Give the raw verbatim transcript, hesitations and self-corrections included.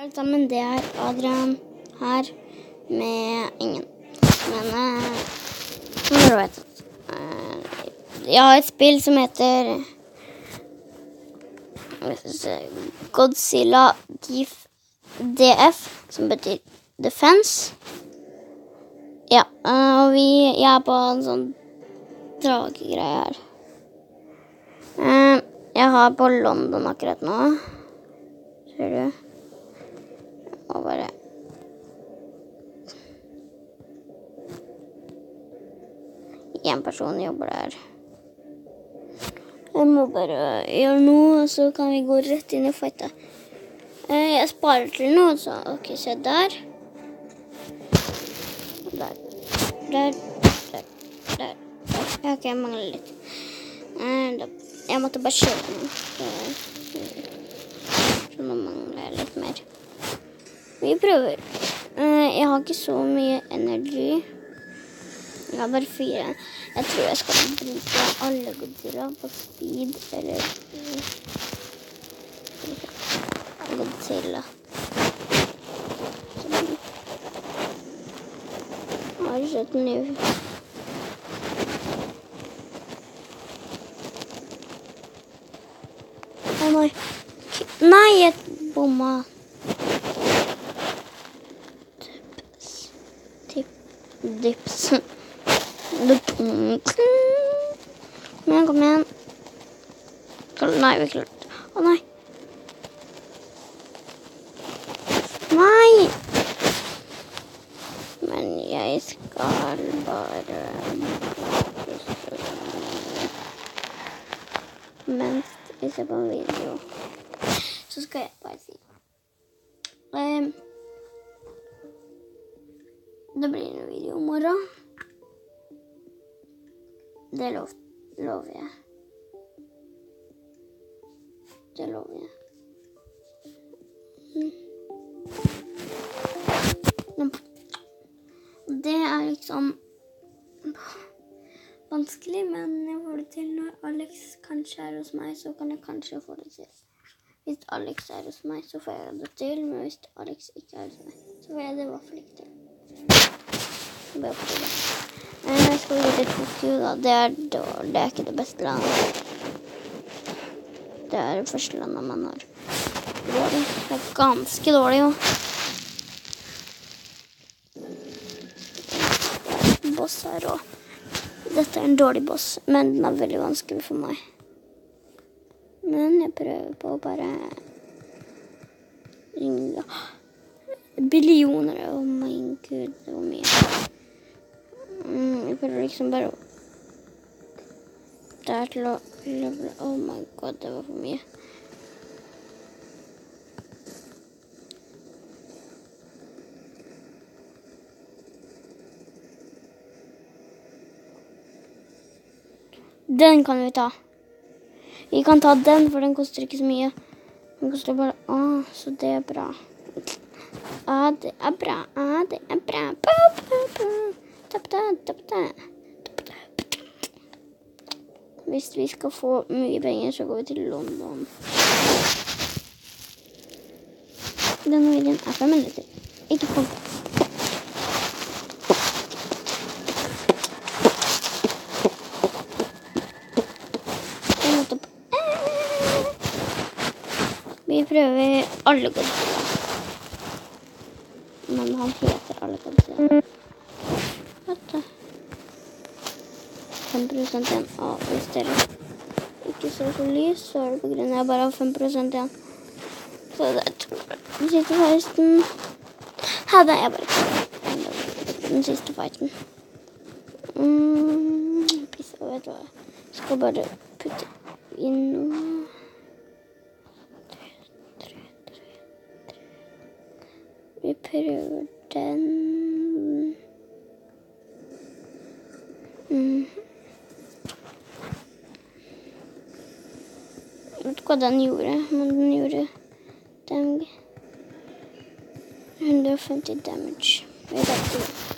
alle sammen, det er Adrian her med ingen. Men, uh, som dere vet, uh, jeg har et spill som heter Godzilla D F, som betyr Defense. Ja, uh, og vi, jeg er på en sånn dragegreie her. Uh, jeg har på London akkurat nå. Ser du? Og bare en person jobber der. Jeg må bare gjøre noe, så kan vi gå rett inn i fightet. Jeg sparer til noe, så ok, se der. Der, der, der, der, der. Ok, jeg mangler litt. Jeg måtte bare kjøre den. Så nå mangler jeg litt mer. Vi prøver. Jeg har ikke så mye energi. Jeg har bare fire. Jeg tror jeg skal bruke alle Godzilla på speed, eller Godzilla. Sånn. Jeg har ikke sett den nå. Å nei. Nei, jeg bomma. Dips. Kom igjen, kom igjen. Nei, vi klart. Å nei. Nei. Men jeg skal bare mens jeg ser på en video, så skal jeg bare si um, det blir en video i morgen. Det lov, lover jeg. Det lover jeg. Mm. Det er liksom vanskelig, men jeg får det til når Alex kanskje er hos meg, så kan jeg kanskje få det til. Hvis Alex er hos meg, så får jeg det til, men hvis Alex ikke er hos meg, så får jeg det i hvert fall ikke til. Jeg skal gå til Tokyo da. Det er, dårlig. Det er ikke det beste landet. Det er det første landet man har. Dårlig. Det er ganske dårlig jo. Boss her også. Dette er en dårlig boss, men den er veldig vanskelig for meg. Men jeg prøver på å bare ringe. Billioner, oh my gud, det var mye. Mm, jeg prøver liksom bare der til å level. Oh my god, det var for mye. Den kan vi ta. Vi kan ta den, for den koster ikke så mye. Den koster bare, åh, så det er bra. Ah, det er bra, ah, det er bra. Ba, ba, ba. Tapta, tapta, tapta. Hvis vi skal få mye penger, så går vi til London. Denne videoen er fem minutter. Ikke på. Vi prøver alle Godzilla. Men han heter alle Godzilla. Hva? fem prosent igjen. Å, hvis dere ikke ser så lys, så er det på grunn av jeg bare har fem prosent igjen. Så det er to. Den siste fighten. Her er jeg bare klar. Den siste fighten. Mm, pisse, vet du hva? Jeg skal bare putte inn noe. Vi prøver den. Mm. Jeg vet ikke hva den gjorde, men den gjorde hundre og femti damage. Vi vet ikke.